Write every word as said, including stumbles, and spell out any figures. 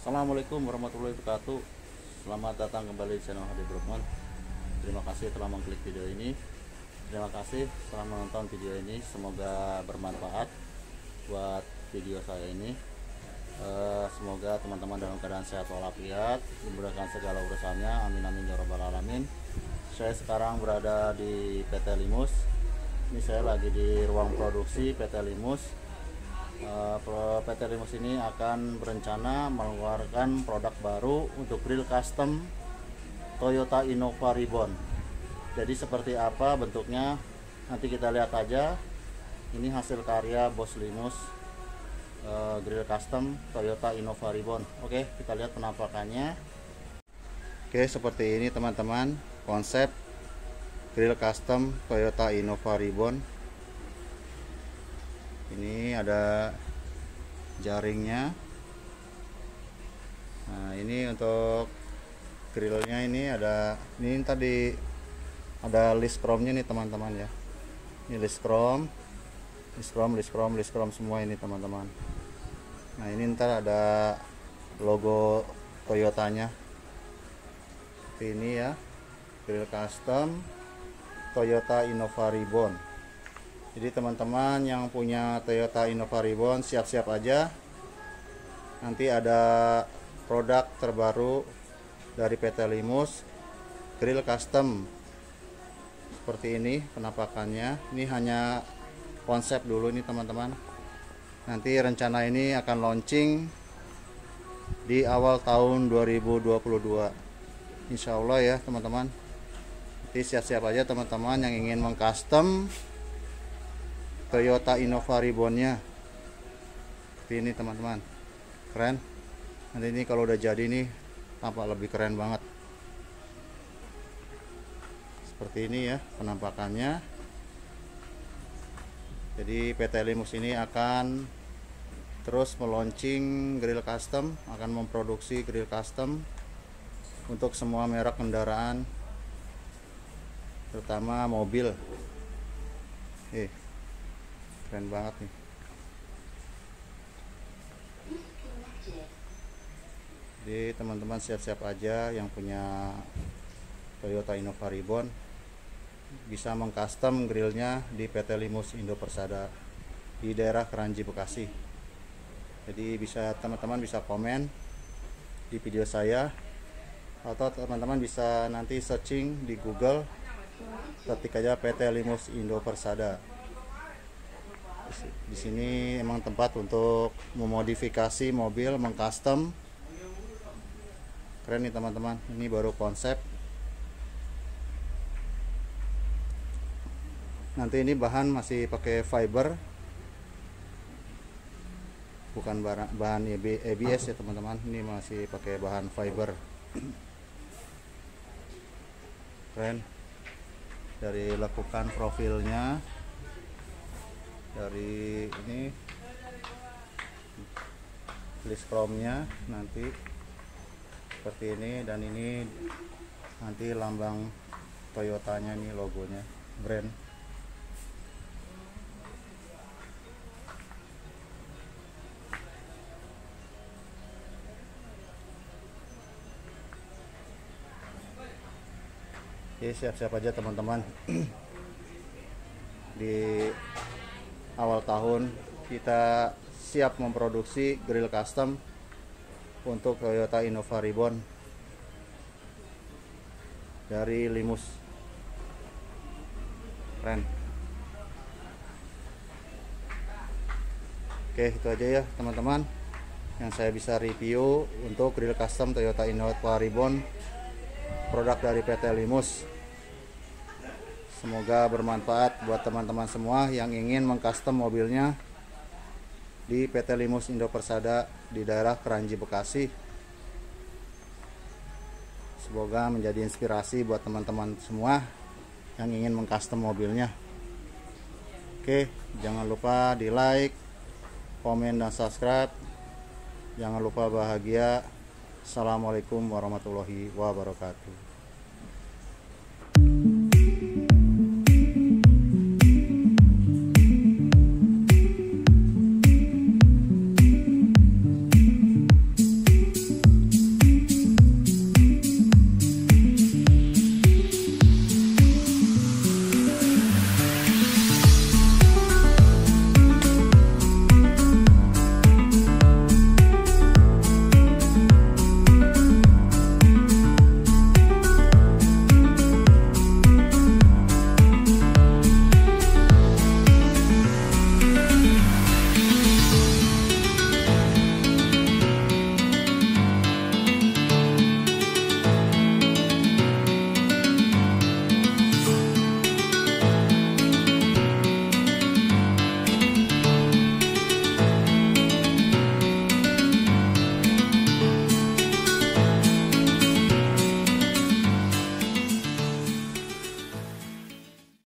Assalamualaikum warahmatullahi wabarakatuh. Selamat datang kembali di channel Hadi Brokman. Terima kasih telah mengklik video ini. Terima kasih telah menonton video ini. Semoga bermanfaat buat video saya ini. Uh, semoga teman-teman dalam keadaan sehat walafiat, dimudahkan segala urusannya. Amin amin ya rabbal alamin. Saya sekarang berada di P T Limus. Ini saya lagi di ruang produksi P T Limus. Uh, P T Limus ini akan berencana mengeluarkan produk baru untuk grill custom Toyota Innova Reborn. Jadi seperti apa bentuknya nanti kita lihat aja. Ini hasil karya Bos Limus, uh, grill custom Toyota Innova Reborn. Oke, kita lihat penampakannya. Oke, seperti ini teman-teman konsep grill custom Toyota Innova Reborn. Ini ada jaringnya. Nah, ini untuk grillnya ini ada, ini tadi ada list chrome-nya nih teman-teman ya. Ini list chrome, list chrome, list chrome, list chrome semua ini teman-teman. Nah, ini ntar ada logo Toyotanya. Seperti ini ya, grill custom Toyota Innova Reborn. Jadi teman-teman yang punya Toyota Innova Reborn siap-siap aja. Nanti ada produk terbaru dari P T Limus, grill custom. Seperti ini penampakannya. Ini hanya konsep dulu nih teman-teman. Nanti rencana ini akan launching di awal tahun dua ribu dua puluh dua. Insya Allah ya teman-teman. Nanti siap-siap aja teman-teman yang ingin mengcustom Toyota Innova Reborn-nya. Seperti ini teman-teman, keren. Nanti ini kalau udah jadi nih tampak lebih keren banget. Seperti ini ya penampakannya. Jadi P T Limus ini akan terus meluncing grill custom, akan memproduksi grill custom untuk semua merek kendaraan, terutama mobil. Eh keren banget nih. Jadi teman-teman siap-siap aja yang punya Toyota Innova Reborn bisa mengcustom grillnya di P T Limus Indo Persada di daerah Kranji Bekasi. Jadi bisa teman-teman bisa komen di video saya, atau teman-teman bisa nanti searching di Google, ketik aja P T Limus Indo Persada. Di sini emang tempat untuk memodifikasi mobil, mengcustom. Keren nih teman-teman. Ini baru konsep. Nanti ini bahan masih pakai fiber, bukan bahan A B S ya teman-teman. Ini masih pakai bahan fiber. Keren. Dari lekukan profilnya, dari ini list chrome-nya nanti seperti ini, dan ini nanti lambang Toyotanya nih, logonya, brand. Oke, siap-siap aja teman-teman. Di awal tahun kita siap memproduksi grill custom untuk Toyota Innova Reborn dari Limus. Keren. Oke, itu aja ya teman-teman yang saya bisa review untuk grill custom Toyota Innova Reborn, produk dari P T Limus. Semoga bermanfaat buat teman-teman semua yang ingin mengcustom mobilnya di P T Limus Indo Persada di daerah Kranji Bekasi. Semoga menjadi inspirasi buat teman-teman semua yang ingin mengcustom mobilnya. Oke, jangan lupa di like, komen, dan subscribe. Jangan lupa bahagia. Assalamualaikum warahmatullahi wabarakatuh.